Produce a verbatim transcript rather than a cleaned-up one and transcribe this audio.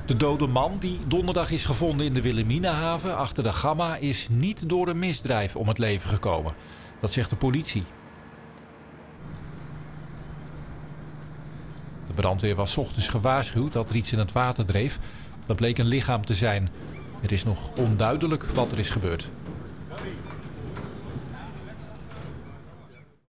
De dode man die donderdag is gevonden in de Wilhelminahaven achter de Gamma is niet door een misdrijf om het leven gekomen. Dat zegt de politie. De brandweer was 's ochtends gewaarschuwd dat er iets in het water dreef. Dat bleek een lichaam te zijn. Het is nog onduidelijk wat er is gebeurd.